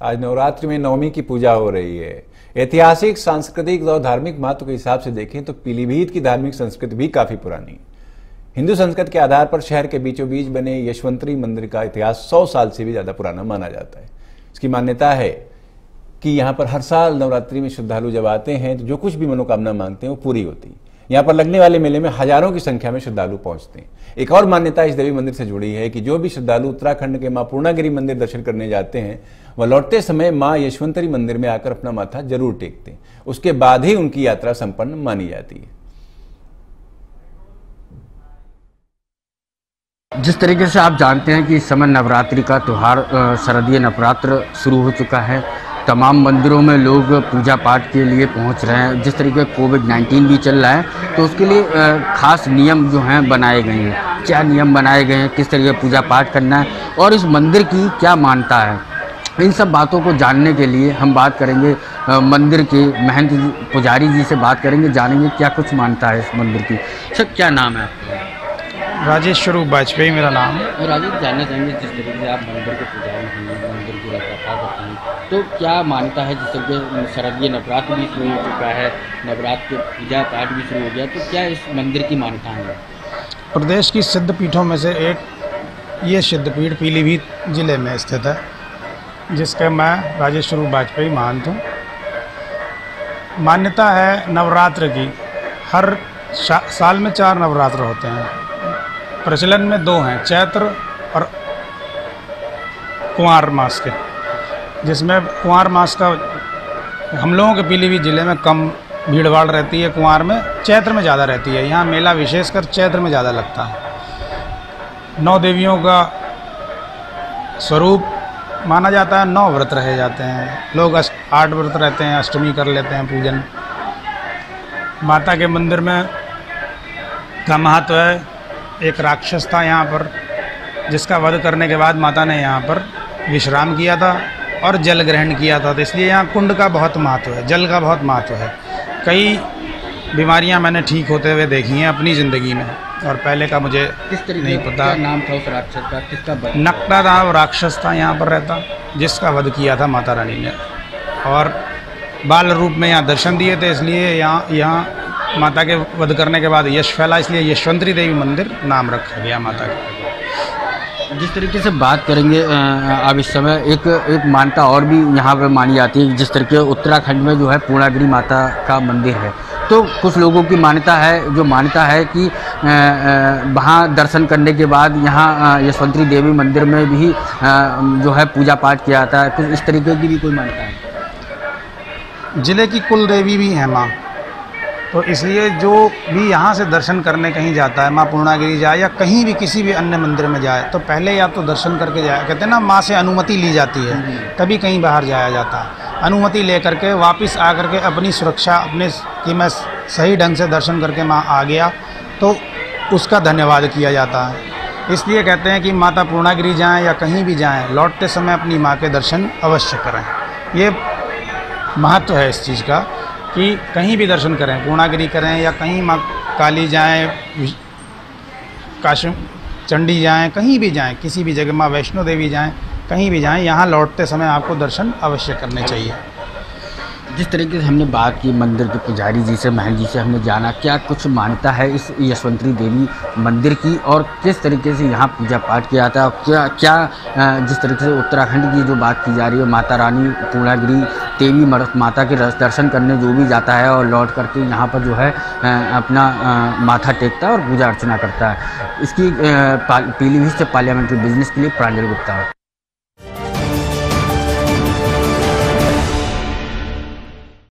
आज नवरात्रि में नवमी की पूजा हो रही है। ऐतिहासिक, सांस्कृतिक और धार्मिक महत्व के हिसाब से देखें तो पीलीभीत की धार्मिक संस्कृति भी काफी पुरानी है। हिंदू संस्कृति के आधार पर शहर के बीचों बीच बने यशवंतरी मंदिर का इतिहास 100 साल से भी ज्यादा पुराना माना जाता है। इसकी मान्यता है कि यहाँ पर हर साल नवरात्रि में श्रद्धालु जब आते हैं तो जो कुछ भी मनोकामना मांगते हैं वो पूरी होती है। यहाँ पर लगने वाले मेले में हजारों की संख्या में श्रद्धालु पहुंचते हैं। एक और मान्यता इस देवी मंदिर से जुड़ी है कि जो भी श्रद्धालु उत्तराखंड के मां पूर्णागिरि मंदिर दर्शन करने जाते हैं वह लौटते समय मां यशवंतरी मंदिर में आकर अपना माथा जरूर टेकते हैं। उसके बाद ही उनकी यात्रा संपन्न मानी जाती है। जिस तरीके से आप जानते हैं कि इस समय नवरात्रि का त्यौहार शारदीय नवरात्र शुरू हो चुका है। तमाम मंदिरों में लोग पूजा पाठ के लिए पहुंच रहे हैं। जिस तरीके कोविड-19 भी चल रहा है तो उसके लिए खास नियम जो हैं बनाए गए हैं। क्या नियम बनाए गए हैं, किस तरीके पूजा पाठ करना है और इस मंदिर की क्या मान्यता है, इन सब बातों को जानने के लिए हम बात करेंगे मंदिर के महंत पुजारी जी से बात करेंगे, जानेंगे क्या कुछ मान्यता है इस मंदिर की। सर, क्या नाम है आपका? राजेश स्वरूप वाजपेयी मेरा नाम है। और राजेश, जानना चाहेंगे जिस तरीके से आप मंदिर के पुजारी हैं, मंदिर की रखरखाव करते हैं, तो क्या मान्यता है जिस तरीके शारदीय नवरात्र भी शुरू हो चुका है, नवरात्र पूजा पाठ भी शुरू हो गया, तो क्या इस मंदिर की मान्यता है? प्रदेश की सिद्धपीठों में से एक ये सिद्धपीठ पीलीभीत जिले में स्थित है, जिसका मैं राजेश स्वरूप वाजपेयी महंत हूँ। मान्यता है नवरात्र की, हर साल में 4 नवरात्र होते हैं। प्रचलन में 2 हैं, चैत्र और कुंवार मास के, जिसमें कुंवार मास का हम लोगों के पीलीभीत ज़िले में कम भीड़ भाड़ रहती है, कुंवार में, चैत्र में ज़्यादा रहती है। यहाँ मेला विशेषकर चैत्र में ज़्यादा लगता है। 9 देवियों का स्वरूप माना जाता है, 9 व्रत रहे जाते हैं। लोग 8 व्रत रहते हैं, अष्टमी कर लेते हैं पूजन। माता के मंदिर में का महत्व है, एक राक्षस था यहाँ पर, जिसका वध करने के बाद माता ने यहाँ पर विश्राम किया था और जल ग्रहण किया था। तो इसलिए यहाँ कुंड का बहुत महत्व है, जल का बहुत महत्व है। कई बीमारियाँ मैंने ठीक होते हुए देखी हैं अपनी ज़िंदगी में, और पहले का मुझे नहीं पता। क्या नाम था उस राक्षस का, किसका? नकटा था, राक्षस था यहाँ पर रहता, जिसका वध किया था माता रानी ने, और बाल रूप में यहाँ दर्शन दिए थे। इसलिए यहाँ माता के वध करने के बाद यश फैला, इसलिए यशवंतरी देवी मंदिर नाम रखा गया माता का। जिस तरीके से बात करेंगे अब इस समय एक मान्यता और भी यहाँ पर मानी जाती है। जिस तरीके उत्तराखंड में जो है पूर्णागिरि माता का मंदिर है, तो कुछ लोगों की मान्यता है कि वहाँ दर्शन करने के बाद यहाँ यशवंतरी देवी मंदिर में भी जो है पूजा पाठ किया जाता है। कुछ इस तरीके की भी कोई मान्यता है? जिले की कुल देवी भी है माँ, तो इसलिए जो भी यहाँ से दर्शन करने कहीं जाता है, माँ पूर्णागिरि जाए या कहीं भी किसी भी अन्य मंदिर में जाए, तो पहले या तो दर्शन करके जाए। कहते हैं ना, माँ से अनुमति ली जाती है तभी कहीं बाहर जाया जाता है। अनुमति ले करके वापस आ करके अपनी सुरक्षा कि मैं सही ढंग से दर्शन करके माँ आ गया, तो उसका धन्यवाद किया जाता है। इसलिए कहते हैं कि माता पूर्णागिरि जाएँ या कहीं भी जाएँ, लौटते समय अपनी माँ के दर्शन अवश्य करें। ये महत्व है इस चीज़ का कि कहीं भी दर्शन करें, पूर्णागिरि करें या कहीं माँ काली जाएं, काशी चंडी जाएं, कहीं भी जाएं, किसी भी जगह माँ वैष्णो देवी जाएं, कहीं भी जाएं, यहाँ लौटते समय आपको दर्शन अवश्य करने चाहिए। जिस तरीके से हमने बात की मंदिर के पुजारी जी से, महंत जी से, हमने जाना क्या कुछ मान्यता है इस यशवंतरी देवी मंदिर की और किस तरीके से यहाँ पूजा पाठ किया जाता है, और क्या जिस तरीके से उत्तराखंड की जो बात की जा रही है, माता रानी पूर्णागिरि देवी माता के दर्शन करने जो भी जाता है और लौट करके यहाँ पर जो है अपना माथा टेकता है और पूजा अर्चना करता है। इसकी पीलीभीत से पार्लियामेंट्री बिजनेस के लिए प्रांजल गुप्ता।